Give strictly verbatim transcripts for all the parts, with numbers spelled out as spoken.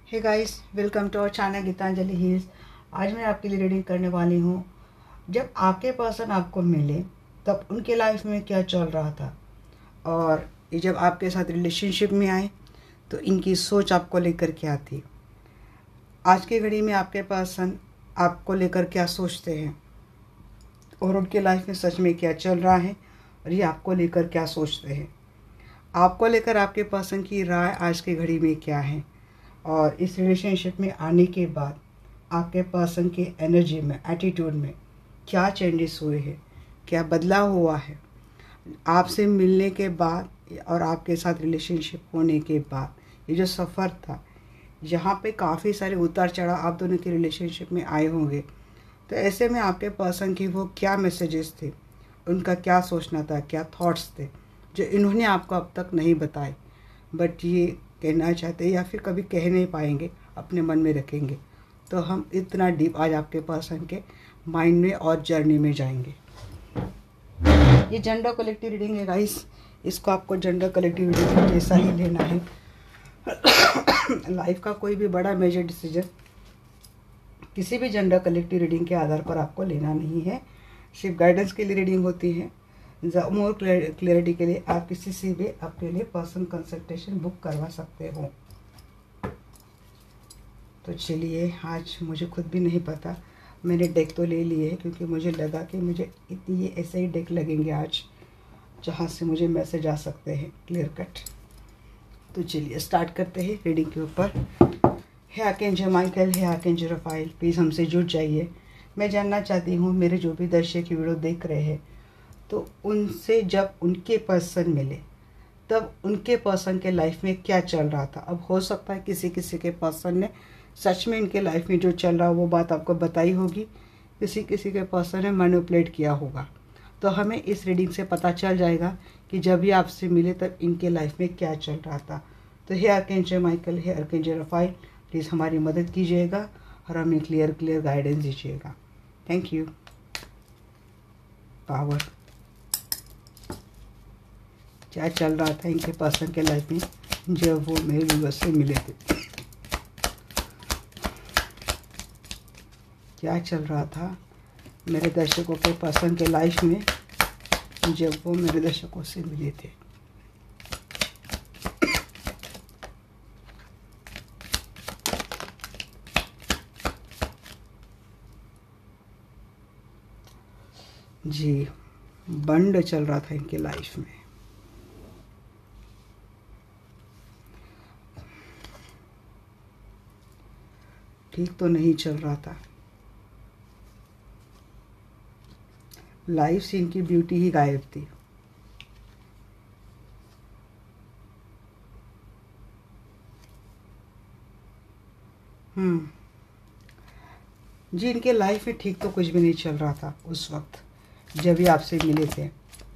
Hey guys, welcome to our channel Geetanjali heals. आज मैं आपके लिए रीडिंग करने वाली हूँ। जब आपके पर्सन आपको मिले तब उनके लाइफ में क्या चल रहा था, और ये जब आपके साथ रिलेशनशिप में आए तो इनकी सोच आपको लेकर क्या थी। आज की घड़ी में आपके पर्सन आपको लेकर क्या सोचते हैं और उनके लाइफ में सच में क्या चल रहा है, और ये आपको लेकर क्या सोचते हैं। आपको लेकर आपके पर्सन की राय आज की घड़ी में क्या है, और इस रिलेशनशिप में आने के बाद आपके पर्सन के एनर्जी में, एटीट्यूड में क्या चेंजेस हुए हैं, क्या बदलाव हुआ है आपसे मिलने के बाद और आपके साथ रिलेशनशिप होने के बाद। ये जो सफ़र था, यहाँ पे काफ़ी सारे उतार चढ़ाव आप दोनों के रिलेशनशिप में आए होंगे, तो ऐसे में आपके पर्सन की वो क्या मैसेजेस थे, उनका क्या सोचना था, क्या थॉट्स थे जो इन्होंने आपको अब तक नहीं बताए, बट ये कहना चाहते हैं या फिर कभी कह नहीं पाएंगे, अपने मन में रखेंगे। तो हम इतना डीप आज आपके पर्सन के माइंड में और जर्नी में जाएंगे। ये जेंडर कलेक्टिव रीडिंग है गाइस, इसको आपको जेंडर कलेक्टिव रीडिंग जैसा ही लेना है। लाइफ का कोई भी बड़ा मेजर डिसीजन किसी भी जेंडर कलेक्टिव रीडिंग के आधार पर आपको लेना नहीं है, सिर्फ गाइडेंस के लिए रीडिंग होती है। मोर क्लैरिटी के लिए आप किसी से भी अपने लिए पर्सनल कंसल्टेशन बुक करवा सकते हो। तो चलिए, आज मुझे खुद भी नहीं पता, मैंने डेक तो ले लिए है क्योंकि मुझे लगा कि मुझे इतनी ये ऐसे ही डेक लगेंगे आज जहाँ से मुझे मैसेज आ सकते हैं क्लियर कट। तो चलिए स्टार्ट करते हैं रीडिंग के ऊपर। Hey archangel Michael, hey archangel Raphael, please हमसे जुड़ जाइए। मैं जानना चाहती हूँ मेरे जो भी दर्शक वीडियो देख रहे हैं, तो उनसे जब उनके पर्सन मिले तब उनके पर्सन के लाइफ में क्या चल रहा था। अब हो सकता है किसी किसी के पर्सन ने सच में इनके लाइफ में जो चल रहा वो बात आपको बताई होगी, किसी किसी के पर्सन ने मैनिपुलेट किया होगा। तो हमें इस रीडिंग से पता चल जाएगा कि जब भी आपसे मिले तब इनके लाइफ में क्या चल रहा था। तो hey archangel Michael, hey archangel Raphael, please हमारी मदद कीजिएगा और हमें क्लियर क्लियर गाइडेंस दीजिएगा। Thank you. पावर, क्या चल रहा था इनके पर्सन के लाइफ में जब वो मेरे व्यूअर्स से मिले थे। क्या चल रहा था मेरे दर्शकों के पर्सन के लाइफ में जब वो मेरे दर्शकों से मिले थे। जी, बंड चल रहा था इनके लाइफ में। ठीक तो नहीं चल रहा था। लाइफ से इनकी ब्यूटी ही गायब थी। हम्म जी, इनके लाइफ में ठीक तो कुछ भी नहीं चल रहा था उस वक्त जब भी आपसे मिले थे।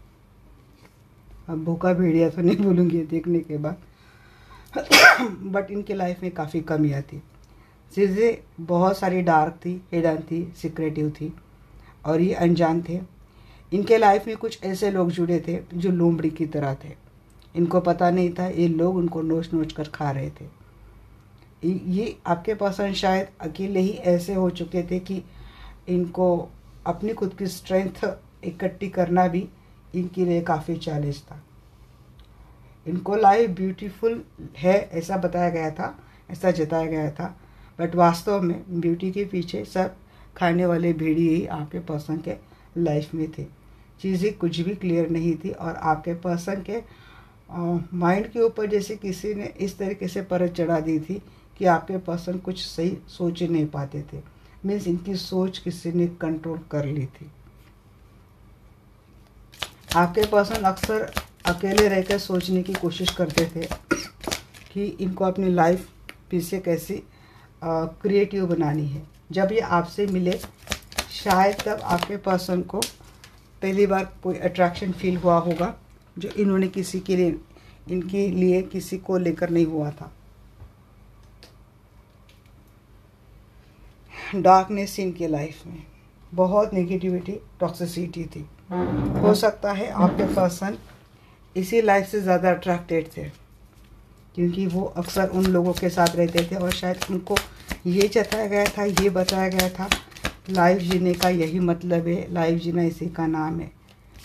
अब भूखा भेड़िया तो नहीं बोलूँगी देखने के बाद, बट इनके लाइफ में काफ़ी कमी आती। चीज़ें बहुत सारी डार्क थी, हिडन थी, सीक्रेटिव थी, और ये अनजान थे। इनके लाइफ में कुछ ऐसे लोग जुड़े थे जो लोमड़ी की तरह थे। इनको पता नहीं था ये लोग उनको नोच नोच कर खा रहे थे। ये आपके पर्सन शायद अकेले ही ऐसे हो चुके थे कि इनको अपनी खुद की स्ट्रेंथ इकट्ठी करना भी इनके लिए काफ़ी चैलेंज था। इनको लाइफ ब्यूटीफुल है ऐसा बताया गया था, ऐसा जताया गया था, बट वास्तव में ब्यूटी के पीछे सब खाने वाले भेड़िए ही आपके पर्सन के लाइफ में थे। चीज़ें कुछ भी क्लियर नहीं थी, और आपके पर्सन के माइंड के ऊपर जैसे किसी ने इस तरीके से परत चढ़ा दी थी कि आपके पर्सन कुछ सही सोच नहीं पाते थे। मीन्स इनकी सोच किसी ने कंट्रोल कर ली थी। आपके पर्सन अक्सर अकेले रहकर सोचने की कोशिश करते थे कि इनको अपनी लाइफ फिर से कैसी क्रिएटिव बनानी है। जब ये आपसे मिले शायद तब आपके पर्सन को पहली बार कोई अट्रैक्शन फील हुआ होगा जो इन्होंने किसी के लिए इनके लिए किसी को लेकर नहीं हुआ था। डार्कनेस इनके लाइफ में, बहुत नेगेटिविटी, टॉक्सिसिटी थी। हो सकता है आपके पर्सन इसी लाइफ से ज़्यादा अट्रैक्टेड थे। क्योंकि वो अक्सर उन लोगों के साथ रहते थे और शायद उनको ये जताया गया था, ये बताया गया था, लाइफ जीने का यही मतलब है, लाइफ जीना इसी का नाम है।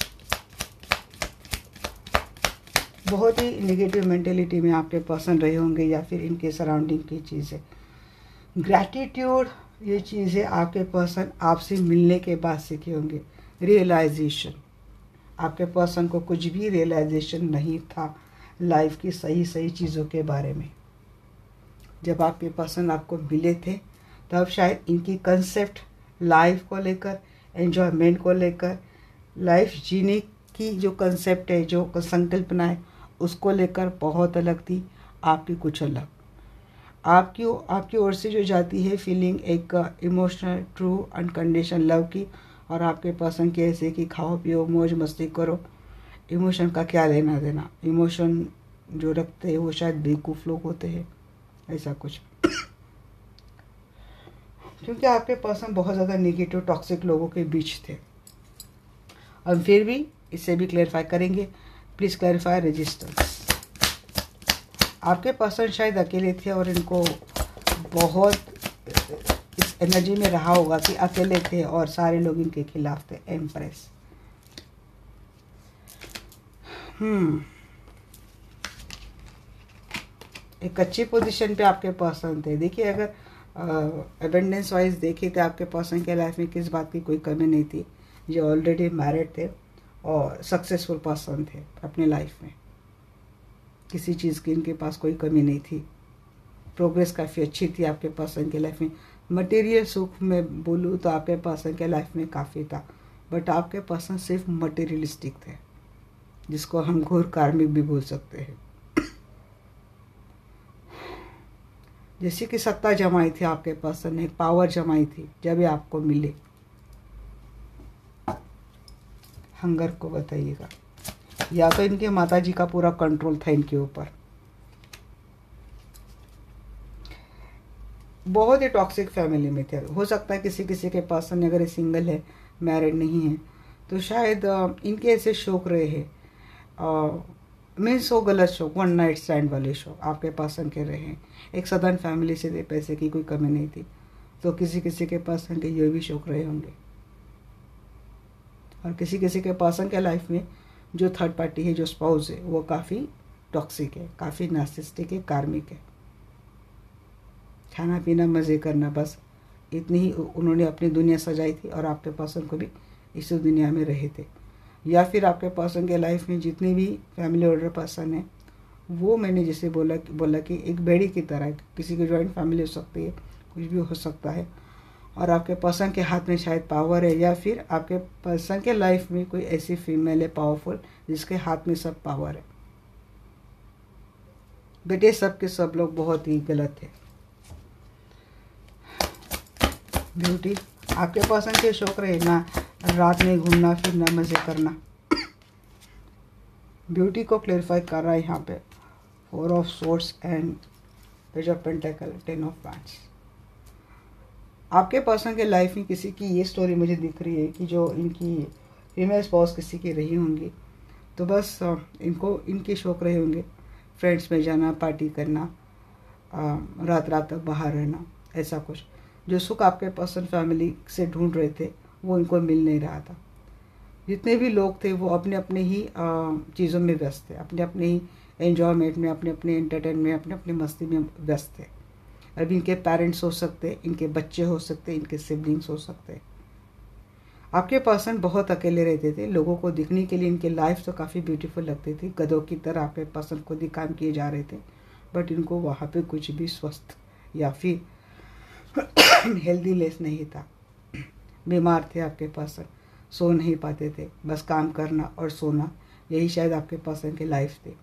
बहुत ही नेगेटिव मेंटेलिटी में आपके पर्सन रहे होंगे या फिर इनके सराउंडिंग की चीज़ें। ग्रैटिट्यूड, ये चीज़ें आपके पर्सन आपसे मिलने के बाद सीखे होंगे। रियलाइजेशन, आपके पर्सन को कुछ भी रियलाइजेशन नहीं था लाइफ की सही सही चीज़ों के बारे में। जब आपके पर्सन आपको मिले थे तब शायद इनकी कंसेप्ट लाइफ को लेकर, एन्जॉयमेंट को लेकर, लाइफ जीने की जो कंसेप्ट है, जो संकल्पना है, उसको लेकर बहुत अलग थी, आपकी कुछ अलग। आपकी आपकी ओर से जो जाती है फीलिंग एक इमोशनल ट्रू अनकंडीशनल लव की, और आपके पर्सन के ऐसे कि खाओ पियो मौज मस्ती करो, इमोशन का क्या लेना देना। इमोशन जो रखते हैं वो शायद बेवकूफ़ लोग होते हैं, ऐसा कुछ। क्योंकि आपके पर्सन बहुत ज़्यादा नेगेटिव टॉक्सिक लोगों के बीच थे। हम फिर भी इसे भी क्लैरिफाई करेंगे। Please clarify resistance. आपके पर्सन शायद अकेले थे और इनको बहुत इस एनर्जी में रहा होगा कि अकेले थे और सारे लोग इनके खिलाफ थे। एम्प्रेस। हम्म एक अच्छी पोजीशन पे आपके पर्सन थे। देखिए, अगर एबेंडेंस वाइज देखे तो आपके पर्सन के लाइफ में किस बात की कोई कमी नहीं थी। ये ऑलरेडी मैरिड थे और सक्सेसफुल पर्सन थे अपने लाइफ में। किसी चीज़ की इनके पास कोई कमी नहीं थी। प्रोग्रेस काफ़ी अच्छी थी आपके पर्सन के लाइफ में। मटेरियल सुख में बोलूँ तो आपके पर्सन के लाइफ में काफ़ी था, बट आपके पर्सन सिर्फ मटेरियलिस्टिक थे, जिसको हम घोर कार्मिक भी बोल सकते हैं। जैसे कि सत्ता जमाई थी आपके पर्सन ने, पावर जमाई थी जब ये आपको मिले। हंगर को बताइएगा, या तो इनके माताजी का पूरा कंट्रोल था इनके ऊपर। बहुत ही टॉक्सिक फैमिली में थे। हो सकता है किसी किसी के पर्सन अगर ये सिंगल है, मैरिड नहीं है, तो शायद इनके ऐसे शौक रहे हैं। मीन्स वो गलत शौक, वन नाइट स्टैंड वाले शौक आपके पर्सन के रहे हैं। एक सदन फैमिली से थे, पैसे की कोई कमी नहीं थी, तो किसी किसी के पर्सन के ये भी शौक रहे होंगे। और किसी किसी के पर्सन के लाइफ में जो थर्ड पार्टी है, जो स्पाउस है, वो काफ़ी टॉक्सिक है, काफ़ी नार्सिसिस्टिक है, कार्मिक है। खाना पीना मज़े करना, बस इतनी ही उन्होंने अपनी दुनिया सजाई थी और आपके पर्सन को भी इसी दुनिया में रहे थे। या फिर आपके पर्सन के लाइफ में जितने भी फैमिली ऑर्डर पर्सन है, वो मैंने जैसे बोला बोला कि एक बेड़ी की तरह, किसी की जॉइंट फैमिली हो सकती है, कुछ भी हो सकता है, और आपके पर्सन के हाथ में शायद पावर है, या फिर आपके पर्सन के लाइफ में कोई ऐसी फीमेल है पावरफुल जिसके हाथ में सब पावर है। बेटे सब के सब लोग बहुत ही गलत है। ब्यूटी, आपके पर्सन के शौक रहे ना रात में घूमना फिरना, मज़े करना। ब्यूटी को क्लेरिफाई कर रहा है यहाँ पे। Four of swords and page of pentacle, ten of wands. आपके पर्सन के लाइफ में किसी की ये स्टोरी मुझे दिख रही है कि जो इनकी फीमेल स्पाउस किसी की रही होंगी, तो बस इनको इनके शौक रहे होंगे फ्रेंड्स में जाना, पार्टी करना, रात रात तक बाहर रहना, ऐसा कुछ। जो सुख आपके पर्सन फैमिली से ढूंढ रहे थे वो इनको मिल नहीं रहा था। जितने भी लोग थे वो अपने अपने ही चीज़ों में व्यस्त थे, अपने अपने ही एन्जॉयमेंट में, अपने अपने एंटरटेनमेंट में, अपने अपने मस्ती में व्यस्त थे। अभी इनके पेरेंट्स हो सकते, इनके बच्चे हो सकते, इनके सिबलिंग्स हो सकते। आपके पर्सन बहुत अकेले रहते थे। लोगों को दिखने के लिए इनके लाइफ तो काफ़ी ब्यूटीफुल लगती थी, गधों की तरह आपके पर्सन खुद ही काम किए जा रहे थे, बट इनको वहाँ पे कुछ भी स्वस्थ या फिर हेल्दी लेस नहीं था। बीमार थे आपके पर्सन, सो नहीं पाते थे, बस काम करना और सोना, यही शायद आपके पर्सन की लाइफ थी।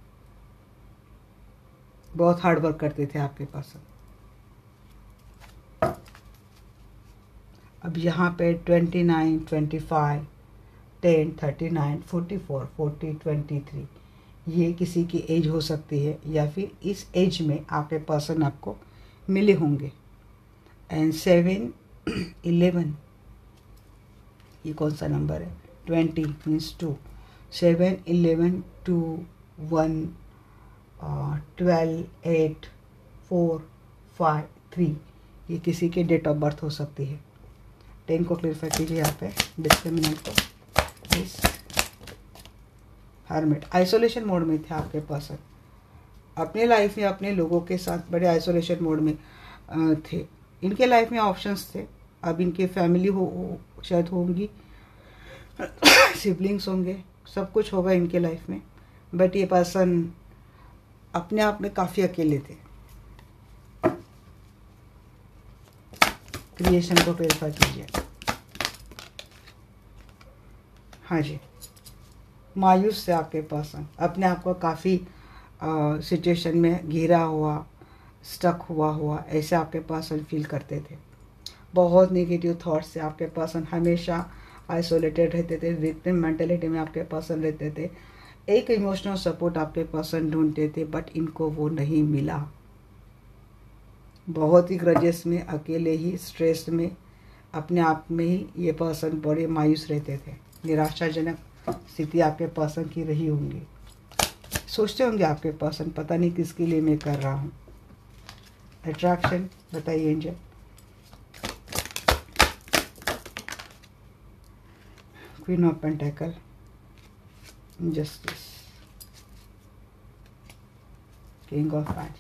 बहुत हार्ड वर्क करते थे आपके पर्सन। अब यहाँ पे twenty nine, twenty five, ten, thirty nine, forty four, forty, twenty three, ये किसी की एज हो सकती है, या फिर इस एज में आपके पर्सन आपको मिले होंगे। एंड सेवन, इलेवन, ये कौन सा नंबर है? Twenty means two, seven, eleven, two, one twelve eight four five three, ये किसी के डेट ऑफ बर्थ हो सकती है। टेन को क्लियरफाई कीजिए यहाँ पे डिस्क्रिमिनेंट को प्लीज। हर्मिट, आइसोलेशन मोड में थे आपके पर्सन, अपने लाइफ में अपने लोगों के साथ बड़े आइसोलेशन मोड में थे। इनके लाइफ में ऑप्शंस थे, अब इनके फैमिली हो, हो शायद होंगी, सिबलिंग्स होंगे, सब कुछ होगा इनके लाइफ में, बट ये पर्सन अपने आप में काफ़ी अकेले थे। क्रिएशन को क्लियरफाई कीजिए। हाँ जी, मायूस से आपके पर्सन अपने आप को काफ़ी सिचुएशन में घिरा हुआ, स्टक हुआ हुआ ऐसे आपके पर्सन फील करते थे। बहुत नेगेटिव थॉट्स से आपके पर्सन हमेशा आइसोलेटेड रहते थे, विक्टिम मेंटेलिटी में आपके पर्सन रहते थे। एक इमोशनल सपोर्ट आपके पर्सन ढूंढते थे, बट इनको वो नहीं मिला। बहुत ही ग्रजेस में, अकेले ही, स्ट्रेस में, अपने आप में ही ये पर्सन बड़े मायूस रहते थे। निराशाजनक स्थिति आपके पर्सन की रही होंगी। सोचते होंगे आपके पर्सन पता नहीं किसके लिए मैं कर रहा हूँ। अट्रैक्शन बताइए angel. Queen of pentacle, justice, king of wands.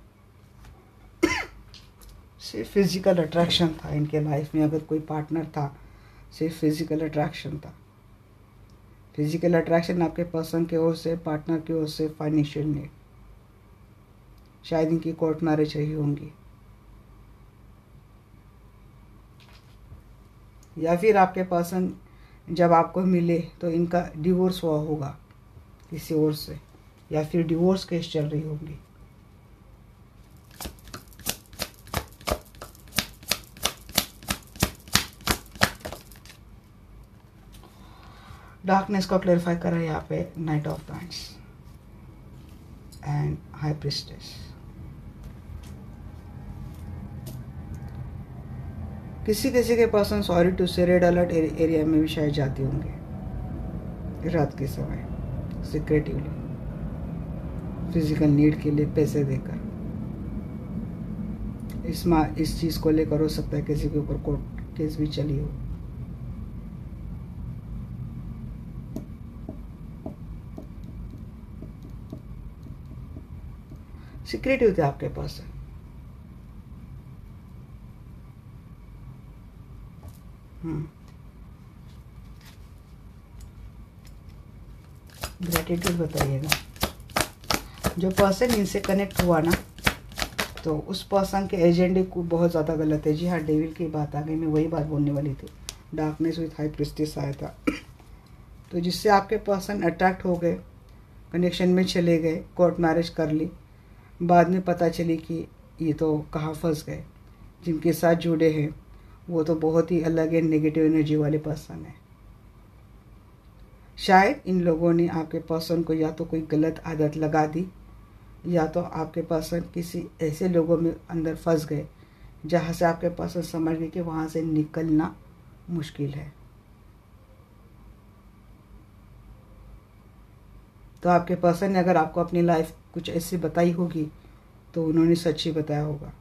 सिर्फ फिजिकल अट्रैक्शन था इनके लाइफ में। अगर कोई पार्टनर था, सिर्फ फिजिकल अट्रैक्शन था। फिजिकल अट्रैक्शन आपके पर्सन की ओर से, पार्टनर की ओर से, फाइनेंशियल नीड, शायद इनकी कोर्ट मैरिज रही होंगी, या फिर आपके पर्सन जब आपको मिले तो इनका डिवोर्स हुआ होगा किसी और से, या फिर डिवोर्स केस चल रही होंगी। डार्कनेस को क्लैरिफाई कर रहा है यहाँ पे knight of wands and high priestess. किसी किसी के person sorry to say red alert area में भी शायद जाते होंगे रात के समय, सिक्रेटिवली, फिजिकल नीड के लिए पैसे देकर। इस मा इस चीज़ को लेकर हो सकता है किसी के ऊपर कोर्ट केस भी चली हो। सिक्रेटिव थे आपके पास। हम्म ग्रेटिट्यूड बताइएगा। जो पर्सन इनसे कनेक्ट हुआ ना, तो उस पर्सन के एजेंडे को बहुत ज़्यादा गलत है। जी हाँ, डेविल की बात आ गई, मैं वही बात बोलने वाली थी। डार्कनेस विथ हाई प्रीस्टेस आया था, तो जिससे आपके पर्सन अट्रैक्ट हो गए, कनेक्शन में चले गए, कोर्ट मैरिज कर ली, बाद में पता चली कि ये तो कहाँ फंस गए। जिनके साथ जुड़े हैं वो तो बहुत ही अलग है, नेगेटिव एनर्जी वाले पर्सन है। शायद इन लोगों ने आपके पर्सन को या तो कोई गलत आदत लगा दी, या तो आपके पर्सन किसी ऐसे लोगों में अंदर फंस गए जहाँ से आपके पर्सन समझ गए कि वहाँ से निकलना मुश्किल है। तो आपके पर्सन ने अगर आपको अपनी लाइफ कुछ ऐसी बताई होगी तो उन्होंने सच ही बताया होगा।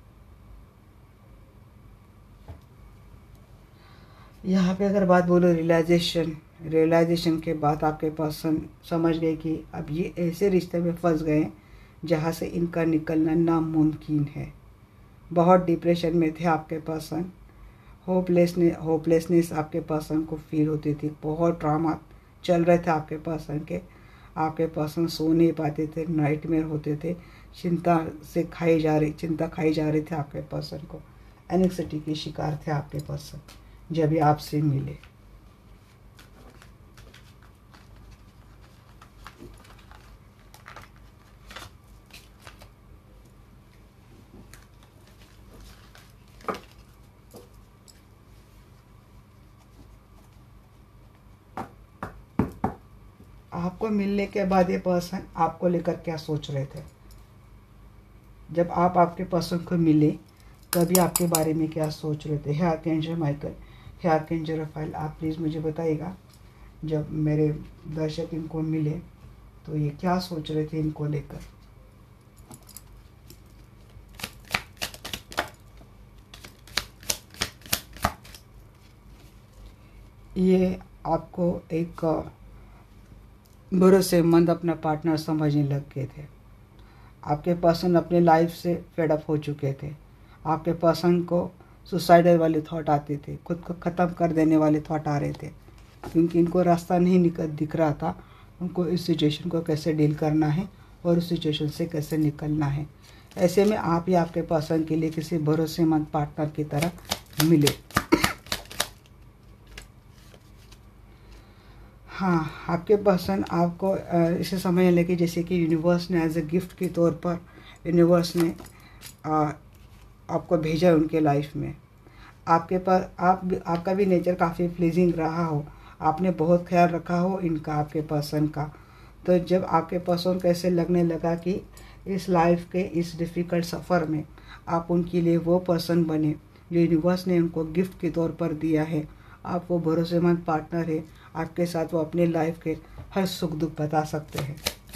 यहाँ पे अगर बात बोलो रियलाइजेशन, रियलाइजेशन के बाद आपके पर्सन समझ गए कि अब ये ऐसे रिश्ते में फंस गए जहाँ से इनका निकलना नामुमकिन है। बहुत डिप्रेशन में थे आपके पर्सन, होपलेसनेस होपलेसनेस आपके पर्सन को फील होती थी। बहुत ड्रामा चल रहे थे आपके पर्सन के। आपके पर्सन सो नहीं पाते थे, नाइटमेयर होते थे, चिंता से खाई जा रही चिंता खाई जा रही थी आपके पर्सन को। एंग्जाइटी के शिकार थे आपके पर्सन जब ये आपसे मिले। आपको मिलने के बाद ये पर्सन आपको लेकर क्या सोच रहे थे? जब आप आपके पर्सन को मिले तभी आपके बारे में क्या सोच रहे थे? Hey archangel Michael, hey archangel Raphael, आप प्लीज़ मुझे बताइएगा। जब मेरे दर्शक इनको मिले तो ये क्या सोच रहे थे इनको लेकर? ये आपको एक भरोसेमंद अपना पार्टनर समझने लग गए थे। आपके पर्सन अपने लाइफ से फेड अप हो चुके थे। आपके पर्सन को सुसाइडल वाले थॉट आते थे, खुद को ख़त्म कर देने वाले थॉट आ रहे थे, क्योंकि इनको रास्ता नहीं निकल दिख रहा था उनको इस सिचुएशन को कैसे डील करना है और उस सिचुएशन से कैसे निकलना है। ऐसे में आप ही आपके पर्सन के लिए किसी भरोसेमंद पार्टनर की तरह मिले। हाँ, आपके पर्सन आपको इसे समझने लगे जैसे कि यूनिवर्स ने एज ए गिफ्ट के तौर पर यूनिवर्स ने आ, आपको भेजा उनके लाइफ में। आपके पास आप भी, आपका भी नेचर काफ़ी प्लीजिंग रहा हो, आपने बहुत ख्याल रखा हो इनका, आपके पर्सन का। तो जब आपके पर्सन को ऐसे लगने लगा कि इस लाइफ के इस डिफ़िकल्ट सफ़र में आप उनके लिए वो पर्सन बने जो यूनिवर्स ने उनको गिफ्ट के तौर पर दिया है। आप वो भरोसेमंद पार्टनर है, आपके साथ वो अपने लाइफ के हर सुख दुख बता सकते हैं।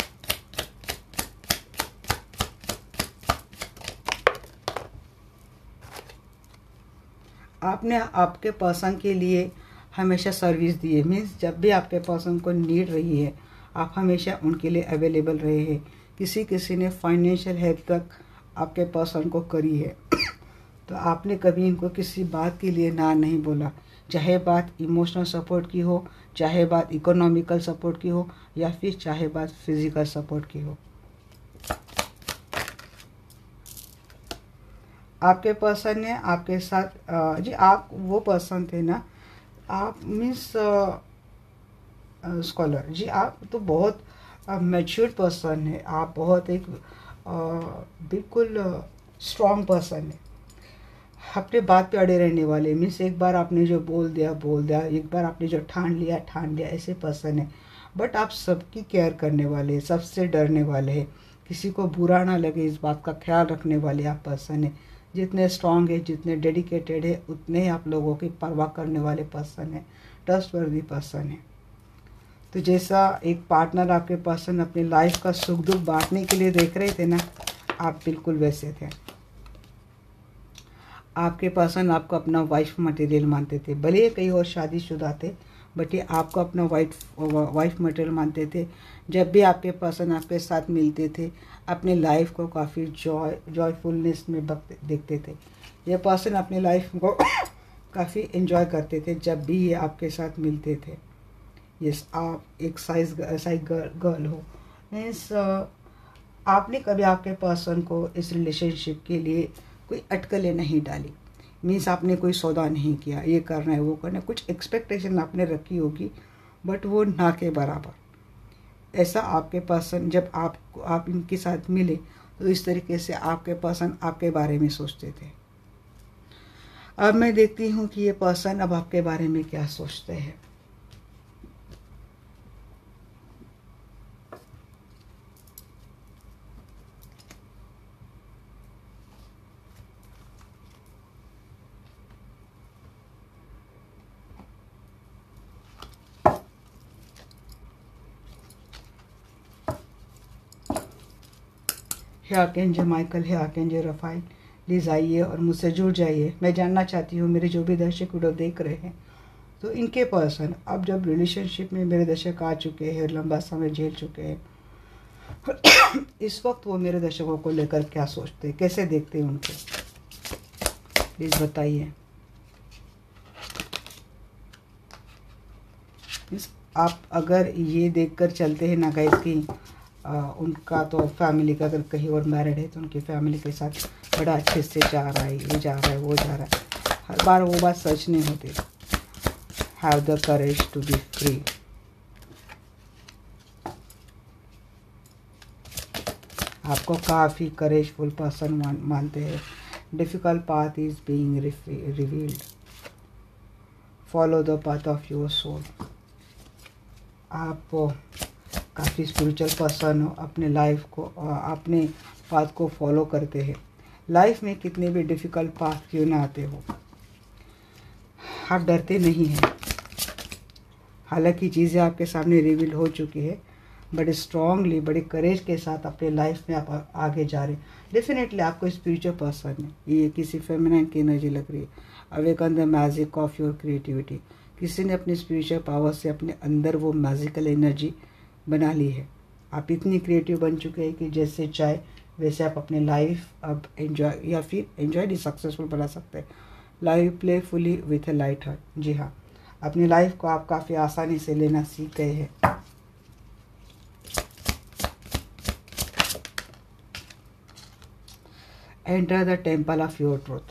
आपने आपके पर्सन के लिए हमेशा सर्विस दी है, मीन्स जब भी आपके पर्सन को नीड रही है आप हमेशा उनके लिए अवेलेबल रहे हैं। किसी किसी ने फाइनेंशियल हेल्प तक आपके पर्सन को करी है तो आपने कभी इनको किसी बात के लिए ना नहीं बोला, चाहे बात इमोशनल सपोर्ट की हो, चाहे बात इकोनॉमिकल सपोर्ट की हो, या फिर चाहे बात फिजिकल सपोर्ट की हो। आपके पर्सन ने आपके साथ जी, आप वो पर्सन थे ना, आप मीन्स स्कॉलर जी, आप तो बहुत मैच्योर पर्सन है, आप बहुत एक बिल्कुल स्ट्रॉन्ग पर्सन है, अपने बात पे अड़े रहने वाले। मीन्स एक बार आपने जो बोल दिया बोल दिया, एक बार आपने जो ठान लिया ठान लिया, ऐसे पर्सन है। बट आप सबकी केयर करने वाले, सबसे डरने वाले हैं, किसी को बुरा ना लगे इस बात का ख्याल रखने वाले आप पर्सन है। जितने स्ट्रांग है, जितने डेडिकेटेड है, उतने ही आप लोगों की परवाह करने वाले पर्सन है, ट्रस्टवर्दी पर्सन है। तो जैसा एक पार्टनर आपके पर्सन अपनी लाइफ का सुख दुख बांटने के लिए देख रहे थे ना, आप बिल्कुल वैसे थे। आपके पर्सन आपको अपना वाइफ मटेरियल मानते थे, भले ही कई और शादीशुदा थे, बट ये आपको अपना वाइफ वाइफ मटेरियल मानते थे। जब भी आपके पर्सन आपके साथ मिलते थे अपने लाइफ को काफ़ी जॉय जॉयफुलनेस में देखते थे। ये पर्सन अपनी लाइफ को काफ़ी एंजॉय करते थे जब भी ये आपके साथ मिलते थे। यस, आप एक साइज साइज गर्ल हो, मीन्स आपने कभी आपके पर्सन को इस रिलेशनशिप के लिए कोई अटकलें नहीं डाली। मीन्स आपने कोई सौदा नहीं किया, ये करना है वो करना है, कुछ एक्सपेक्टेशन आपने रखी होगी बट वो ना के बराबर। ऐसा आपके पर्सन जब आप आप इनके साथ मिले तो इस तरीके से आपके पर्सन आपके बारे में सोचते थे। अब मैं देखती हूँ कि ये पर्सन अब आपके बारे में क्या सोचते हैं। Hey archangel Michael, hey archangel Raphael, please आइए और मुझसे जुड़ जाइए। मैं जानना चाहती हूँ मेरे जो भी दर्शक वीडियो देख रहे हैं, तो इनके पर्सन अब जब रिलेशनशिप में मेरे दर्शक आ चुके हैं, लंबा समय झेल चुके हैं, इस वक्त वो मेरे दर्शकों को लेकर क्या सोचते हैं, कैसे देखते हैं उनको, प्लीज़ बताइए। आप अगर ये देखकर चलते हैं ना गाइस कि आ, उनका तो फैमिली का अगर कहीं और मैरिड है तो उनकी फैमिली के साथ बड़ा अच्छे से जा रहा है, ये जा रहा है वो जा रहा है, हर बार वो बात सच नहीं होती। Have the courage to be free. आपको काफ़ी करेजफुल पर्सन मान, मानते हैं। Difficult path is being revealed, follow the path of your soul. आप काफ़ी स्पिरिचुअल पर्सन हो, अपने लाइफ को अपने पाथ को फॉलो करते हैं। लाइफ में कितने भी डिफ़िकल्ट पाथ क्यों ना आते हो, आप डरते नहीं हैं। हालांकि चीज़ें आपके सामने रिवील हो चुकी है, बड़े स्ट्रांगली, बड़े करेज के साथ अपने लाइफ में आप आगे जा रहे हैं। डेफिनेटली आपको स्पिरिचुअल पर्सन है, ये किसी फेमिनाइन की एनर्जी लग रही है। Awaken the magic of your creativity, किसी ने अपनी स्पिरिचुअल पावर से अपने अंदर वो मैजिकल एनर्जी बना ली है। आप इतनी क्रिएटिव बन चुके हैं कि जैसे चाहे वैसे आप अपने लाइफ अब एंजॉय या फिर एंजॉय नहीं सक्सेसफुल बना सकते हैं। Life playfully with a light heart. जी हाँ, अपनी लाइफ को आप काफ़ी आसानी से लेना सीख गए हैं। Enter the temple of your truth.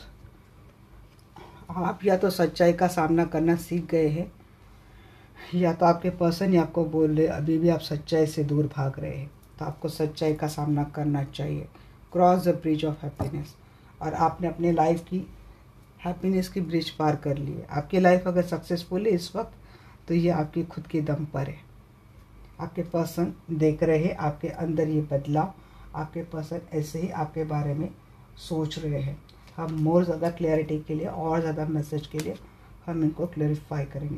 आप या तो सच्चाई का सामना करना सीख गए हैं, या तो आपके पर्सन ही आपको बोल रहे अभी भी आप सच्चाई से दूर भाग रहे हैं। तो आपको सच्चाई का सामना करना चाहिए। Cross the bridge of happiness. और आपने अपने लाइफ की हैप्पीनेस की ब्रिज पार कर ली है। आपकी लाइफ अगर सक्सेसफुल है इस वक्त, तो ये आपकी खुद की दम पर है। आपके पर्सन देख रहे हैं आपके अंदर ये बदलाव। आपके पर्सन ऐसे ही आपके बारे में सोच रहे हैं। हम मोर ज़्यादा क्लैरिटी के लिए और ज़्यादा मैसेज के लिए हम इनको क्लैरिफाई करेंगे।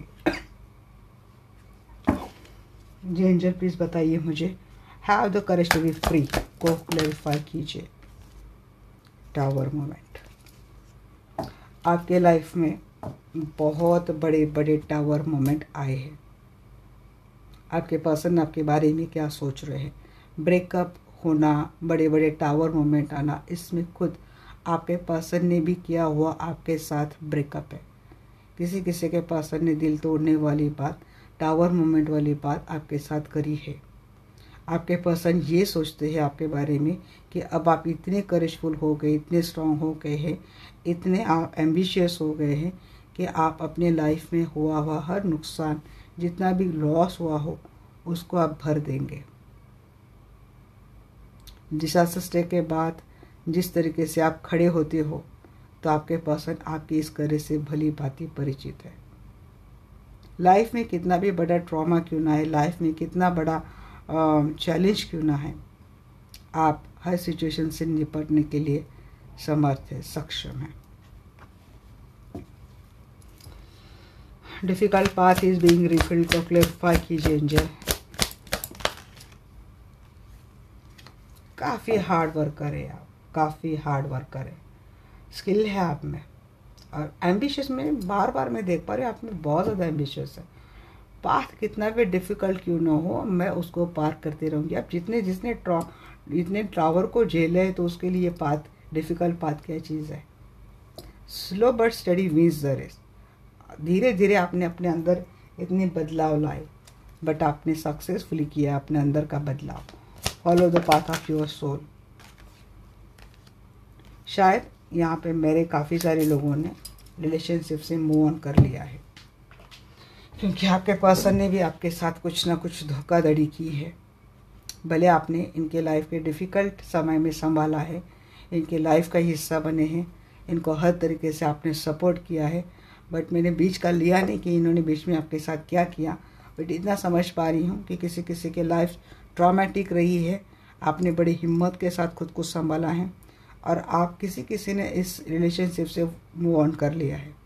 जी एंजल प्लीज़ बताइए मुझे, have the courage to be free को क्लैरिफाई कीजिए। Tower moment. आपके लाइफ में बहुत बड़े बड़े टावर मोमेंट आए हैं। आपके पर्सन आपके बारे में क्या सोच रहे हैं। ब्रेकअप होना, बड़े बड़े टावर मोमेंट आना, इसमें खुद आपके पर्सन ने भी किया हुआ आपके साथ ब्रेकअप है। किसी किसी के पर्सन ने दिल तोड़ने वाली बात, टावर मोमेंट वाली बात आपके साथ करी है। आपके पर्सन ये सोचते हैं आपके बारे में कि अब आप इतने करेजफुल हो गए, इतने स्ट्रांग हो गए हैं, इतने आप एम्बिशियस हो गए हैं कि आप अपने लाइफ में हुआ हुआ हर नुकसान, जितना भी लॉस हुआ हो, उसको आप भर देंगे। डिसास्टर डे के बाद जिस तरीके से आप खड़े होते हो, तो आपके पर्सन आपकी इस करे से भली भांति परिचित है। लाइफ में कितना भी बड़ा ट्रॉमा क्यों ना है, लाइफ में कितना बड़ा चैलेंज क्यों ना है, आप हर सिचुएशन से निपटने के लिए समर्थ है, सक्षम है। Difficult path is being revealed को क्लैरिफाई कीजिए एंजल। काफ़ी हार्ड वर्कर है आप, काफ़ी हार्ड वर्कर है, स्किल है आप में। और एम्बिशियस में बार बार मैं देख पा रही हूँ आप में बहुत ज़्यादा एम्बिशियस है। पाथ कितना भी डिफ़िकल्ट क्यों ना हो, मैं उसको पार करती रहूँगी। आप जितने जितने ट्रा जितने टावर को झेले हैं, तो उसके लिए पाथ, डिफ़िकल्ट पाथ क्या चीज़ है। Slow but steady wins the race. धीरे धीरे आपने अपने अंदर इतने बदलाव लाए, बट आपने सक्सेसफुली किया अपने अंदर का बदलाव। Follow the path of your soul. शायद यहाँ पे मेरे काफ़ी सारे लोगों ने रिलेशनशिप से मूव ऑन कर लिया है, क्योंकि आपके पर्सन ने भी आपके साथ कुछ ना कुछ धोखाधड़ी की है। भले आपने इनके लाइफ के डिफ़िकल्ट समय में संभाला है, इनके लाइफ का हिस्सा बने हैं, इनको हर तरीके से आपने सपोर्ट किया है, बट मैंने बीच का लिया नहीं कि इन्होंने बीच में आपके साथ क्या किया। बट इतना समझ पा रही हूँ कि किसी किसी के लाइफ ट्रॉमेटिक रही है, आपने बड़ी हिम्मत के साथ खुद को संभाला है, और आप किसी किसी ने इस रिलेशनशिप से मूव ऑन कर लिया है।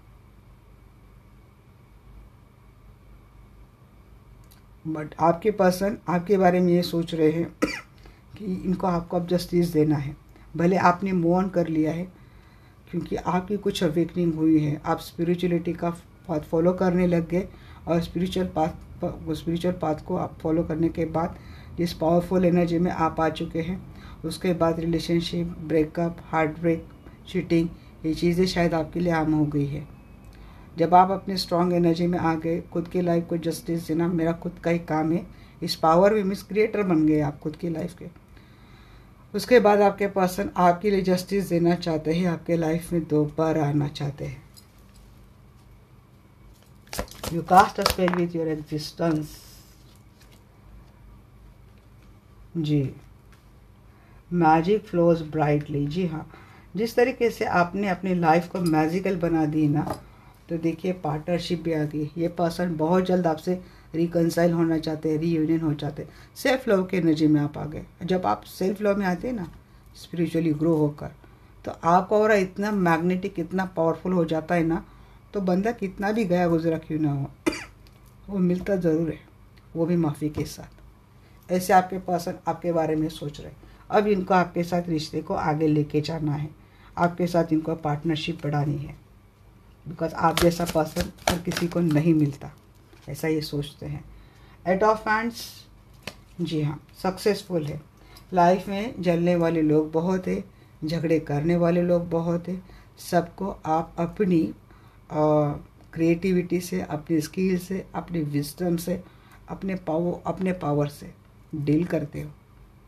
बट आपके पर्सन आपके बारे में ये सोच रहे हैं कि इनको आपको अब जस्टिस देना है। भले आपने मूव ऑन कर लिया है, क्योंकि आपकी कुछ अवेकनिंग हुई है, आप स्पिरिचुअलिटी का पाथ फॉलो करने लग गए, और स्पिरिचुअल पाथ स्पिरिचुअल पाथ को आप फॉलो करने के बाद जिस पावरफुल एनर्जी में आप आ चुके हैं, उसके बाद relationship, breakup, heart break, cheating, ये चीज़ें शायद आपके लिए आम हो गई है। जब आप अपने स्ट्रॉन्ग एनर्जी में आ गए, खुद की लाइफ को जस्टिस देना मेरा खुद का ही काम है, इस पावर में मिस क्रिएटर बन गए आप खुद की लाइफ के। उसके बाद आपके पर्सन आपके लिए जस्टिस देना चाहते हैं, आपके लाइफ में दोबारा आना चाहते हैं। You cast a spell with your existence. जी, मैजिक फ्लोज ब्राइटली। जी हाँ, जिस तरीके से आपने अपनी लाइफ को मैजिकल बना दी ना, तो देखिए पार्टनरशिप भी आ गई। ये पर्सन बहुत जल्द आपसे रिकंसाइल होना चाहते हैं, रीयूनियन हो चाहते हैं। सेल्फ लव के एनर्जी में आप आ गए। जब आप सेल्फ लव में आते हैं ना, स्पिरिचुअली ग्रो होकर, तो आपका ऑरा इतना मैग्नेटिक, इतना पावरफुल हो जाता है ना, तो बंदा कितना भी गया गुजरा क्यों ना हो, वो मिलता ज़रूर है, वो भी माफ़ी के साथ। ऐसे आपके पर्सन आपके बारे में सोच रहे हैं। अब इनको आपके साथ रिश्ते को आगे लेके जाना है, आपके साथ इनको पार्टनरशिप बढ़ानी है। बिकॉज आप जैसा पर्सन हर किसी को नहीं मिलता, ऐसा ये सोचते हैं। एट ऑफ हैंड्स, जी हाँ, सक्सेसफुल है। लाइफ में जलने वाले लोग बहुत है, झगड़े करने वाले लोग बहुत है। सबको आप अपनी क्रिएटिविटी से, अपनी स्किल से, अपनी विजडम से, अपने पावर अपने पावर से डील करते हो।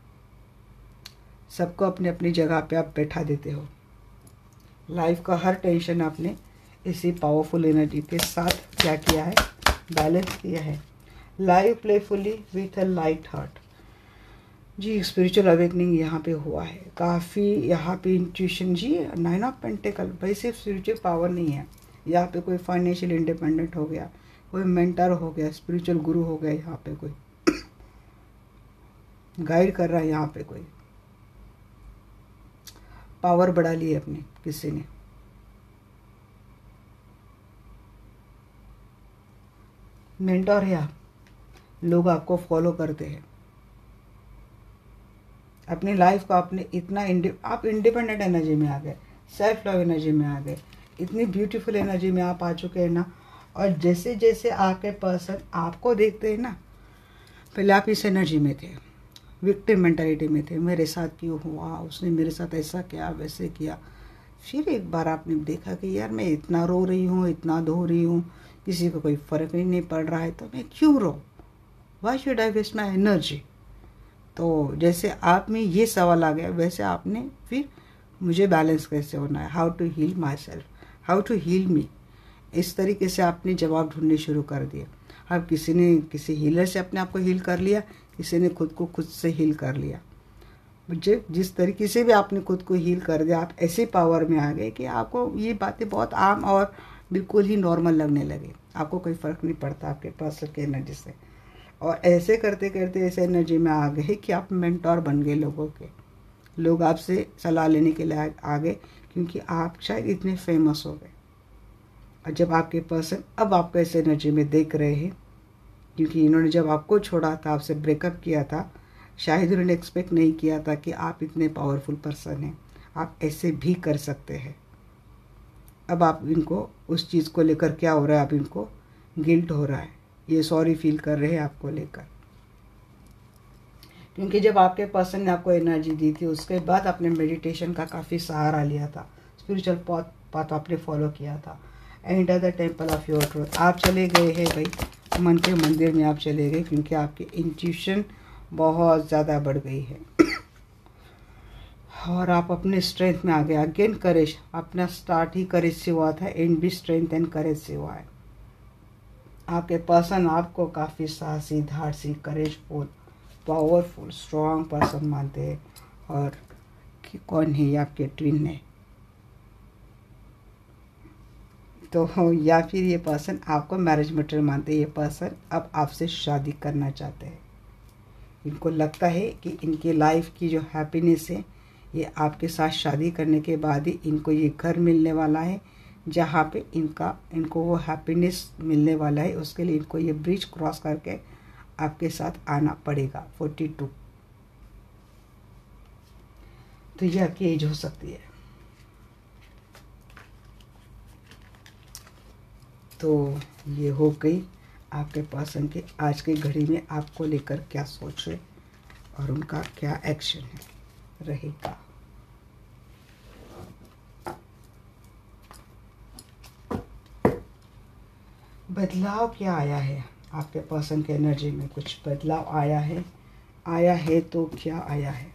सबको अपने अपनी जगह पे आप बैठा देते हो। लाइफ का हर टेंशन आपने इसी पावरफुल एनर्जी के साथ क्या किया है, बैलेंस किया है। Live playfully with a light heart. जी, स्पिरिचुअल अवेकनिंग यहाँ पे हुआ है काफ़ी। यहाँ पे इंट्यूशन, जी नाइन ऑफ पेंटिकल, भाई सिर्फ स्पिरिचुअल पावर नहीं है यहाँ पे, कोई फाइनेंशियल इंडिपेंडेंट हो गया, कोई मेंटर हो गया, स्पिरिचुअल गुरु हो गया, यहाँ पे कोई गाइड कर रहा है, यहाँ पे कोई पावर बढ़ा ली है अपनी किसी ने। मेंटर है आप, लोग आपको फॉलो करते हैं। अपनी लाइफ को आपने इतना इंडि आप इंडिपेंडेंट एनर्जी में आ गए, सेल्फ लव एनर्जी में आ गए, इतनी ब्यूटीफुल एनर्जी में आप आ चुके हैं ना। और जैसे जैसे आपके पर्सन आपको देखते हैं ना, पहले आप इस एनर्जी में थे, विक्टिम मेंटालिटी में थे, मेरे साथ क्यों हुआ, उसने मेरे साथ ऐसा किया, वैसे किया। फिर एक बार आपने देखा कि यार मैं इतना रो रही हूँ, इतना धो रही हूँ, किसी को कोई फ़र्क ही नहीं पड़ रहा है, तो मैं क्यों रो, why should I waste my energy. तो जैसे आप में ये सवाल आ गया, वैसे आपने फिर मुझे बैलेंस कैसे होना है, how to heal my self, how to heal me, इस तरीके से आपने जवाब ढूंढने शुरू कर दिए। अब किसी ने किसी हीलर से अपने आप को हील कर लिया, किसी ने खुद को खुद से हील कर लिया। मुझे जिस तरीके से भी आपने खुद को हील कर दिया, आप ऐसे पावर में आ गए कि आपको ये बातें बहुत आम और बिल्कुल ही नॉर्मल लगने लगे। आपको कोई फ़र्क नहीं पड़ता आपके पर्सन की एनर्जी से। और ऐसे करते करते ऐसे एनर्जी में आ गए कि आप मेंटोर बन गए लोगों के। लोग आपसे सलाह लेने के लिए आ गए क्योंकि आप शायद इतने फेमस हो गए। और जब आपके पर्सन अब आपको ऐसे एनर्जी में देख रहे हैं, क्योंकि इन्होंने जब आपको छोड़ा था, आपसे ब्रेकअप किया था, शायद उन्होंने एक्सपेक्ट नहीं किया था कि आप इतने पावरफुल पर्सन हैं, आप ऐसे भी कर सकते हैं। अब आप इनको उस चीज़ को लेकर क्या हो रहा है, आप इनको गिल्ट हो रहा है, ये सॉरी फील कर रहे हैं आपको लेकर। क्योंकि जब आपके पर्सन ने आपको एनर्जी दी थी, उसके बाद आपने मेडिटेशन का काफ़ी सहारा लिया था, स्पिरिचुअल पाथ पाथ आपने फॉलो किया था, enter the temple of your truth. आप चले गए हैं भाई, मन के मंदिर में आप चले गए, क्योंकि आपकी इंट्यूशन बहुत ज़्यादा बढ़ गई है और आप अपने स्ट्रेंथ में आ गए। अगेन करेज, अपना स्टार्ट ही करेज से हुआ था, एंड भी स्ट्रेंथ एंड करेज से हुआ है। आपके पर्सन आपको काफ़ी साहसी, धाड़सी, करेजफुल, पावरफुल, स्ट्रॉन्ग पर्सन मानते हैं। और कि कौन है, ये आपके ट्विन है। तो या फिर ये पर्सन आपको मैरिज मटेरियल मानते हैं। ये पर्सन अब आपसे शादी करना चाहते हैं। इनको लगता है कि इनकी लाइफ की जो हैप्पीनेस है, ये आपके साथ शादी करने के बाद ही इनको ये घर मिलने वाला है, जहाँ पे इनका इनको वो हैप्पीनेस मिलने वाला है। उसके लिए इनको ये ब्रिज क्रॉस करके आपके साथ आना पड़ेगा। फोर्टी टू, तो ये आपकी एज हो सकती है। तो ये हो गई आपके पर्सन के आज के घड़ी में आपको लेकर क्या सोच रहे और उनका क्या एक्शन है रहेगा। बदलाव क्या आया है आपके पर्सन के एनर्जी में? कुछ बदलाव आया है? आया है तो क्या आया है?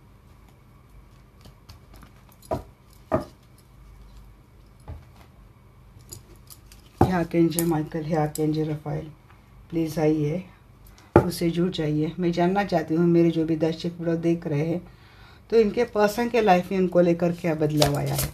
Hey archangel Michael, hey archangel Raphael, please आइए, उससे जुड़ जाइए। मैं जानना चाहती हूँ मेरे जो भी दर्शक वीडियो देख रहे हैं, तो इनके पर्सन के लाइफ में उनको लेकर क्या बदलाव आया है।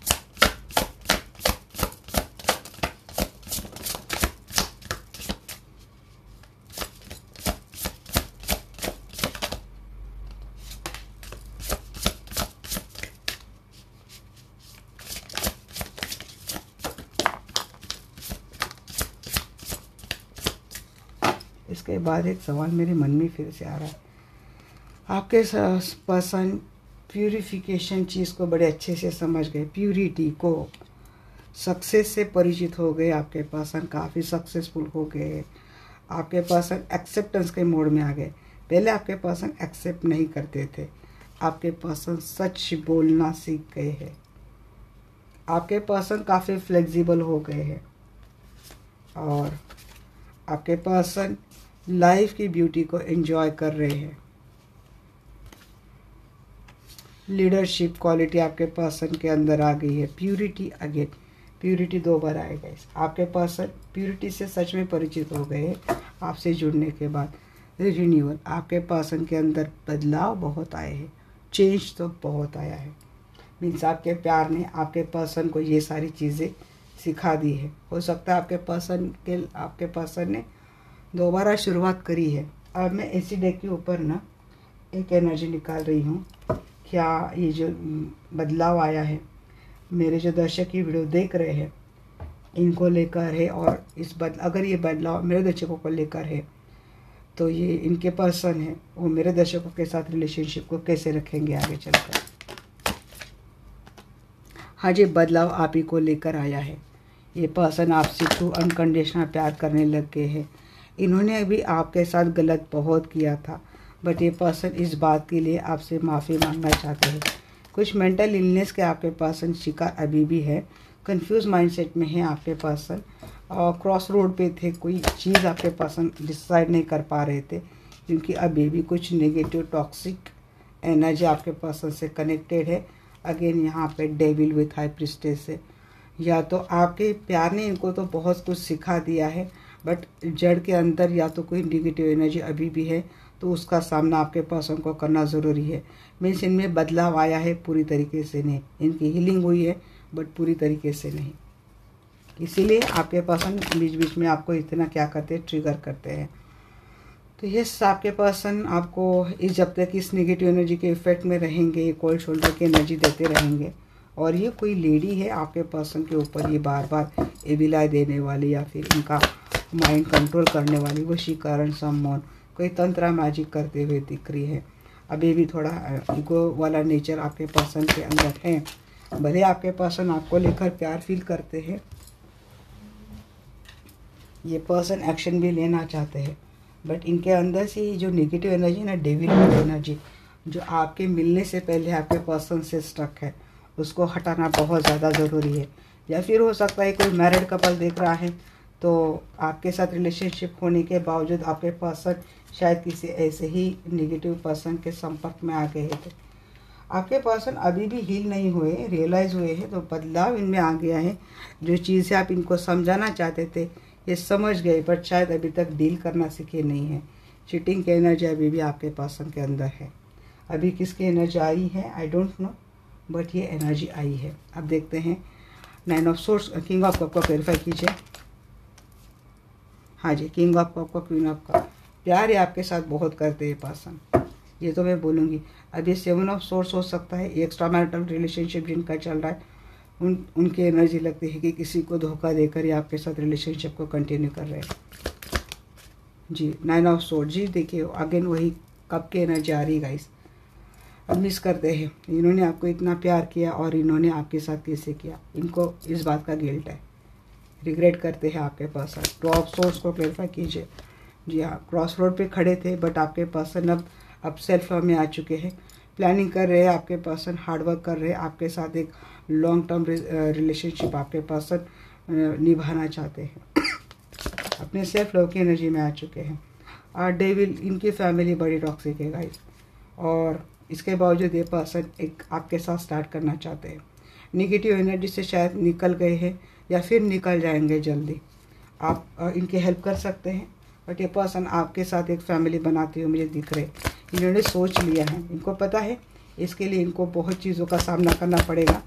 इसके बाद एक सवाल मेरे मन में फिर से आ रहा है। आपके पर्सन प्यूरिफिकेशन चीज़ को बड़े अच्छे से समझ गए, प्यूरिटी को सक्सेस से परिचित हो गए, आपके पर्सन काफ़ी सक्सेसफुल हो गए, आपके पर्सन एक्सेप्टेंस के मोड में आ गए। पहले आपके पर्सन एक्सेप्ट नहीं करते थे, आपके पर्सन सच बोलना सीख गए हैं, आपके पर्सन काफ़ी फ्लेक्सिबल हो गए हैं और आपके पर्सन लाइफ की ब्यूटी को एंजॉय कर रहे हैं। लीडरशिप क्वालिटी आपके पर्सन के अंदर आ गई है। प्यूरिटी अगेन, प्यूरिटी दो बार आएगा। इस आपके पर्सन प्यूरिटी से सच में परिचित हो गए आपसे जुड़ने के बाद। रिन्यूअल, आपके पर्सन के अंदर बदलाव बहुत आए हैं, चेंज तो बहुत आया है। मीन्स आपके प्यार ने आपके पर्सन को ये सारी चीज़ें सिखा दी है। हो सकता है आपके पर्सन के आपके पर्सन ने दोबारा शुरुआत करी है। अब मैं इसी डेक के ऊपर ना एक एनर्जी निकाल रही हूँ। क्या ये जो बदलाव आया है, मेरे जो दर्शक ये वीडियो देख रहे हैं इनको लेकर है, और इस बद अगर ये बदलाव मेरे दर्शकों को लेकर है तो ये इनके पर्सन है, वो मेरे दर्शकों के साथ रिलेशनशिप को कैसे रखेंगे आगे चलकर। हाँ जी, बदलाव आप ही को लेकर आया है। ये पर्सन आपसे टू अनकंडीशनल प्यार करने लग गए हैं। इन्होंने अभी आपके साथ गलत बहुत किया था, बट ये पर्सन इस बात के लिए आपसे माफ़ी मांगना चाहते हैं। कुछ मेंटल इलनेस के आपके पर्सन शिकार अभी भी है, कंफ्यूज माइंडसेट में है आपके पर्सन, और क्रॉस रोड पे थे, कोई चीज़ आपके पर्सन डिसाइड नहीं कर पा रहे थे, क्योंकि अभी भी कुछ नेगेटिव टॉक्सिक एनर्जी आपके पर्सन से कनेक्टेड है। अगेन यहाँ पे डेविल विथ हाई प्रिस्टेस है। या तो आपके प्यार ने इनको तो बहुत कुछ सिखा दिया है, बट जड़ के अंदर या तो कोई नेगेटिव एनर्जी अभी भी है, तो उसका सामना आपके पर्सन को करना ज़रूरी है। मीन्स इनमें बदलाव आया है, पूरी तरीके से नहीं। इनकी हीलिंग हुई है बट पूरी तरीके से नहीं। इसीलिए आपके पर्सन बीच बीच में आपको इतना क्या करते हैं, ट्रिगर करते हैं। तो यस, आपके पर्सन आपको इस जब तक इस नेगेटिव एनर्जी के इफेक्ट में रहेंगे, ये कोल्ड शोल्डर की एनर्जी देते रहेंगे। और ये कोई लेडी है आपके पर्सन के ऊपर ये बार बार एविलाई देने वाली, या फिर इनका माइंड कंट्रोल करने वाली वशीकरण सम्मोहन, कोई तंत्र मैजिक करते हुए दिख रही है। अभी भी थोड़ा ईगो वाला नेचर आपके पर्सन के अंदर है। भले आपके पर्सन आपको लेकर प्यार फील करते हैं, ये पर्सन एक्शन भी लेना चाहते हैं, बट इनके अंदर से जो नेगेटिव एनर्जी ना, डेविल की एनर्जी जो आपके मिलने से पहले आपके पर्सन से स्टक है, उसको हटाना बहुत ज़्यादा ज़रूरी है। या फिर हो सकता है कोई मैरिड कपल देख रहा है, तो आपके साथ रिलेशनशिप होने के बावजूद आपके पर्सन शायद किसी ऐसे ही नेगेटिव पर्सन के संपर्क में आ गए थे। आपके पर्सन अभी भी हील नहीं हुए, रियलाइज़ हुए हैं, तो बदलाव इनमें आ गया है। जो चीज़ें आप इनको समझाना चाहते थे ये समझ गए, बट शायद अभी तक डील करना सीखे नहीं है। चीटिंग की एनर्जी अभी भी आपके पर्सन के अंदर है। अभी किसकी एनर्जी आई है आई डोंट नो, बट ये एनर्जी आई है। अब देखते हैं nine of swords, king of cup को वेरीफाई कीजिए। हाँ जी, किंग ऑफ कप को क्वीन ऑफ कप, प्यार ये आपके साथ बहुत करते हैं पर्सन, ये तो मैं बोलूँगी। अब ये सेवन ऑफ सोर्स हो सकता है, एक्स्ट्रा मैरिटल रिलेशनशिप जिनका चल रहा है, उन उनकी एनर्जी लगती है कि किसी को धोखा देकर ये आपके साथ रिलेशनशिप को कंटिन्यू कर रहे हैं। जी, नाइन ऑफ सोर्स, जी देखिए अगेन वही कप की एनर्जी आ रही है गाइस। अब मिस करते हैं, इन्होंने आपको इतना प्यार किया और इन्होंने आपके साथ कैसे किया, इनको इस बात का गिल्ट है, रिग्रेट करते हैं आपके पर्सन। टू ऑफ सोर्स को क्लैरिफाई कीजिए। जी हाँ, क्रॉस रोड पे खड़े थे, बट आपके पर्सन अब अब सेल्फ लव में आ चुके हैं, प्लानिंग कर रहे हैं आपके पर्सन, हार्डवर्क कर रहे हैं आपके साथ, एक लॉन्ग टर्म रिलेशनशिप आपके पर्सन निभाना चाहते हैं, अपने सेल्फ लव की एनर्जी में आ चुके हैं। और डेविल, इनकी फैमिली बड़ी टॉक्सिक है गाइस, और इसके बावजूद ये पर्सन एक आपके साथ स्टार्ट करना चाहते हैं। निगेटिव एनर्जी से शायद निकल गए हैं या फिर निकल जाएंगे जल्दी। आप इनकी हेल्प कर सकते हैं, बट ये पर्सन आपके साथ एक फैमिली बनाते हुए मुझे दिख रहे। इन्होंने सोच लिया है, इनको पता है इसके लिए इनको बहुत चीज़ों का सामना करना पड़ेगा।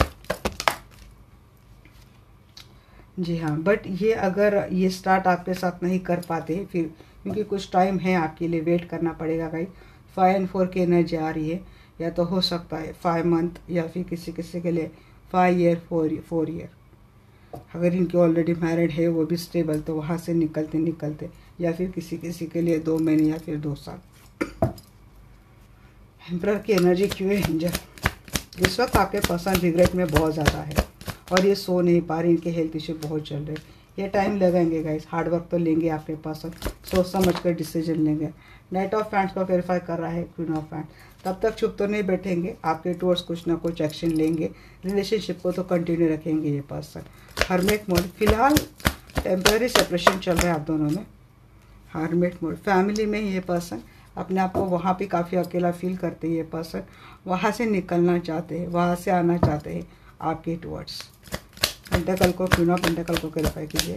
जी हाँ, बट ये अगर ये स्टार्ट आपके साथ नहीं कर पाते फिर, क्योंकि कुछ टाइम है आपके लिए, वेट करना पड़ेगा भाई। फाइव एंड फोर की एनर्जी आ रही है, या तो हो सकता है फाइव मंथ या फिर किसी किसी के लिए five year four four year. अगर इनके ऑलरेडी मैरिड है वो भी स्टेबल, तो वहाँ से निकलते निकलते, या फिर किसी किसी के लिए दो महीने या फिर दो साल। एम्परर की एनर्जी क्यों है एंजल? इस वक्त आपके पर्सन रिग्रेट में बहुत ज़्यादा है, और ये सो नहीं पा रही, इनके हेल्थ इश्यू बहुत चल रहे। ये टाइम लगाएंगे गाइस, हार्ड वर्क तो लेंगे आपके पास, सोच समझ कर डिसीजन लेंगे। नाइट ऑफ फैंड्स को वेरीफाई कर रहा है क्वीन ऑफ फैंड। तब तक चुप तो नहीं बैठेंगे, आपके टूवर्ड्स कुछ ना कुछ एक्शन लेंगे, रिलेशनशिप को तो कंटिन्यू रखेंगे ये पर्सन। हर्मिट मोड, फिलहाल टेम्पररी सेपरेशन चल रहा है आप दोनों में। हर्मिट मोड, फैमिली में ये पर्सन अपने आप को वहाँ पे काफ़ी अकेला फील करते हैं। ये पर्सन वहाँ से निकलना चाहते हैं, वहाँ से आना चाहते हैं आपके टूवर्ड्स। पेंटाकल को, क्वीन ऑफ पेंटाकल को क्लैरिफाई कीजिए।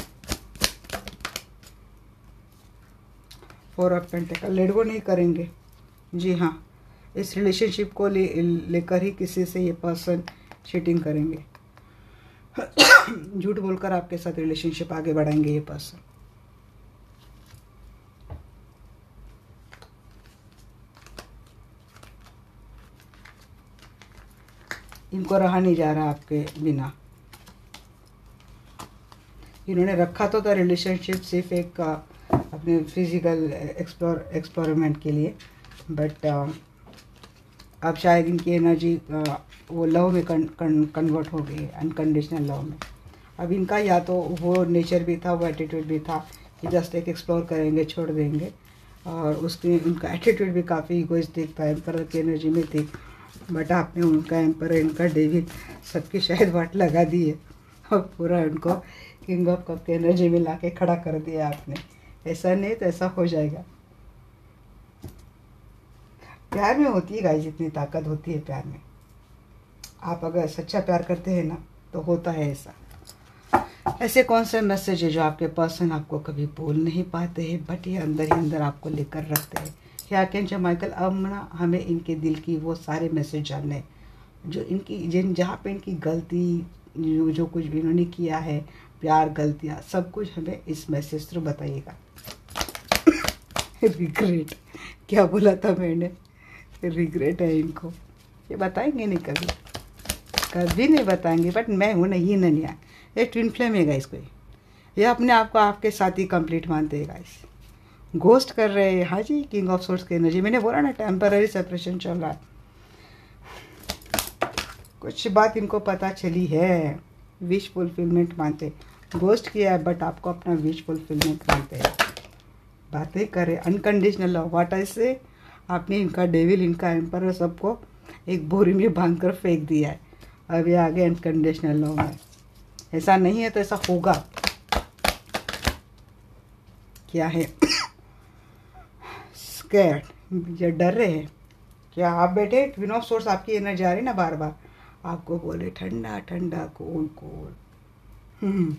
Four of pentacle, let go नहीं करेंगे। जी हाँ, इस रिलेशनशिप को ले लेकर ही किसी से ये पर्सन चीटिंग करेंगे। झूठ बोलकर आपके साथ रिलेशनशिप आगे बढ़ाएंगे ये पर्सन। इनको रहा नहीं जा रहा आपके बिना। इन्होंने रखा तो था रिलेशनशिप सिर्फ एक अपने फिजिकल एक्सप्लोर एक्सपेरिमेंट के लिए, बट अब शायद इनकी एनर्जी वो लव में कन्वर्ट हो गई है, अनकंडीशनल लव में। अब इनका या तो वो नेचर भी था, वो एटीट्यूड भी था कि जस्ट एक एक्सप्लोर करेंगे छोड़ देंगे, और उसके उनका एटीट्यूड भी काफ़ी इगोइस्टिक था, एम्परर की एनर्जी में थी। बट आपने उनका एम्परर, इनका डेविड, सबकी शायद वाट लगा दी है और पूरा उनको किंग ऑफ कप की एनर्जी में ला के खड़ा कर दिया आपने। ऐसा नहीं तो ऐसा हो जाएगा। प्यार में होती है गाइस, इतनी ताकत होती है प्यार में। आप अगर सच्चा प्यार करते हैं ना तो होता है ऐसा। ऐसे कौन से मैसेज है जो आपके पर्सन आपको कभी बोल नहीं पाते हैं, बट ये अंदर ही अंदर आपको लेकर रखते हैं। या आर्कएंजल माइकल, अब ना हमें इनके दिल की वो सारे मैसेज जानने हैं जो इनकी जिन जहाँ पे इनकी गलती, जो, जो कुछ भी इन्होंने किया है, प्यार, गलतियाँ, सब कुछ हमें इस मैसेज थ्रू बताइएगा। रिग्रेट, क्या बोला था मैंने, रिग्रेट है इनको, ये बताएंगे नहीं कभी, कभी नहीं बताएंगे। बट मैं हूँ नहीं ननिया, ये ट्विन फ्लेम है गाइस। कोई ये अपने आप को आपके साथ ही कंप्लीट मानते हैं गाइस। घोस्ट कर रहे हैं, हाँ जी, किंग ऑफ सोर्ड्स की एनर्जी। मैंने बोला ना टेम्पररी सेपरेशन चल रहा है। कुछ बात इनको पता चली है, विश फुलफिलमेंट मानते। घोस्ट किया है बट आपको अपना विश फुलफिलमेंट मानते हैं। बातें करें अनकंडीशनल लव, वाट आई से, आपने इनका डेविल, इनका एम्परर सबको एक बोरी में बांध कर फेंक दिया है। अब ये आगे अनकंडीशनल लव में। ऐसा नहीं है तो ऐसा होगा। क्या है? स्कैर्ड, ये डर रहे हैं क्या आप बेटे? ट्विन ऑफ सोर्स आपकी एनर्जी आ रही ना बार बार, आपको बोले ठंडा ठंडा, कोल्ड कोल्ड।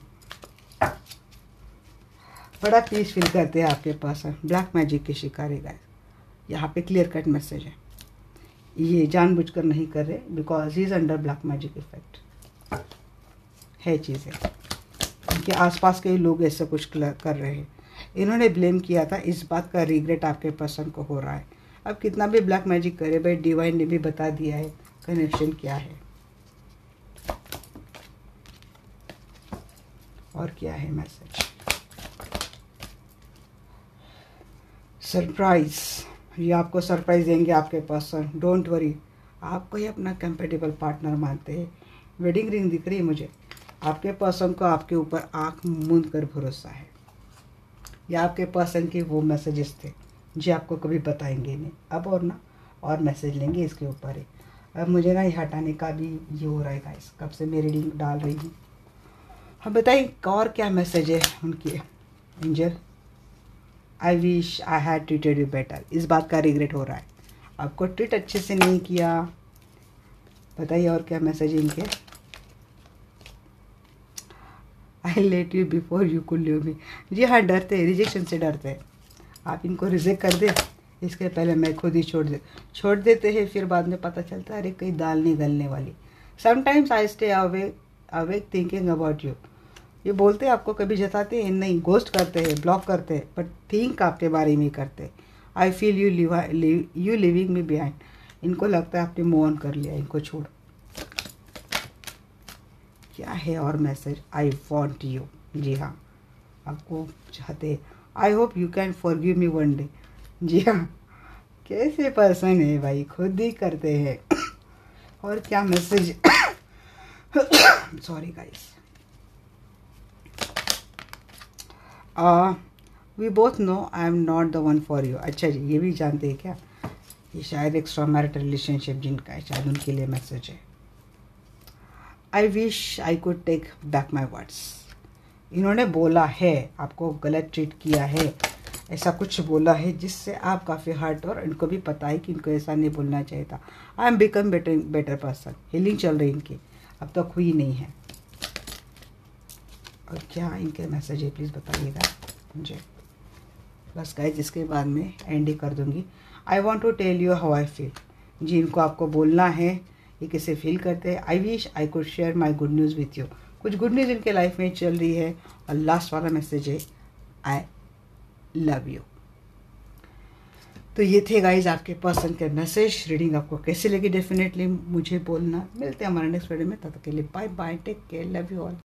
बड़ा पीस फील करते हैं आपके पास। ब्लैक मैजिक के शिकारी गाइस, यहाँ पे क्लियर कट मैसेज है। ये जानबूझकर नहीं कर रहे, because he is under black magic effect है चीज़ें। इनके आसपास के लोग ऐसे कुछ कर रहे हैं। इन्होंने ब्लेम किया था, इस बात का रिग्रेट आपके पर्सन को हो रहा है। अब कितना भी ब्लैक मैजिक करे भाई, डिवाइन ने भी बता दिया है कनेक्शन क्या है और क्या है मैसेज। सरप्राइज, ये आपको सरप्राइज देंगे आपके पर्सन। डोंट वरी, आपको ही अपना कंपेटेबल पार्टनर मानते हैं। वेडिंग रिंग दिख रही है मुझे। आपके पर्सन को आपके ऊपर आंख मूंद कर भरोसा है। या आपके पर्सन के वो मैसेजेस थे जो आपको कभी बताएंगे नहीं। अब और ना और मैसेज लेंगे इसके ऊपर ही। अब मुझे ना ये हटाने का भी ये हो रहा है गाइस, कब से मैं रीडिंग डाल रही हूँ। हाँ बताइए और क्या मैसेज है उनकी। Angel, I wish I had treated you better, इस बात का रिग्रेट हो रहा है, आपको ट्रीट अच्छे से नहीं किया। बताइए और क्या मैसेज इनके। I let you before you could leave me, जी हाँ डरते हैं, रिजेक्शन से डरते हैं। आप इनको रिजेक्ट कर दे, इसके पहले मैं खुद ही छोड़ दे छोड़ देते हैं, फिर बाद में पता चलता है अरे कहीं दाल नहीं गलने वाली। Sometimes I stay awake awake thinking about you, ये बोलते हैं आपको, कभी जताते हैं नहीं, घोस्ट करते हैं, ब्लॉक करते हैं, बट थिंक आपके बारे में करते हैं। I feel you live you living me behind, इनको लगता है आपने मूव ऑन कर लिया, इनको छोड़। क्या है और मैसेज। आई वॉन्ट यू, जी हाँ आपको चाहते। I hope you can forgive me one day, जी हाँ कैसे पर्सन है भाई, खुद ही करते हैं। और क्या message. Sorry guys. We both know I am not the one for you. अच्छा जी, ये भी जानते हैं क्या? ये शायद एक्स्ट्रा मैरिटल रिलेशनशिप जिनका है, शायद उनके लिए मैसेज है। I wish I could take back my words. इन्होंने बोला है, आपको गलत ट्रीट किया है, ऐसा कुछ बोला है जिससे आप काफ़ी हर्ट, और इनको भी पता है कि इनको ऐसा नहीं बोलना चाहिए था। I am become better better person. Healing चल रही इनकी, अब तक हुई नहीं है। और क्या इनके मैसेज है प्लीज़ बताइएगा मुझे। बस गाइस, जिसके बाद में एंड ही कर दूँगी। I want to tell you how I feel. जी, इनको आपको बोलना है ये कैसे फील करते हैं। I wish I could share my good news with you. कुछ गुड न्यूज़ इनके लाइफ में चल रही है। और लास्ट वाला मैसेज है आई लव यू। तो ये थे गाइज आपके पर्सन के मैसेज। रीडिंग आपको कैसी लगी डेफिनेटली मुझे बोलना। मिलते हैं हमारे नेक्स्ट वीडियो में, तब तक के लिए bye bye, take care, love you all.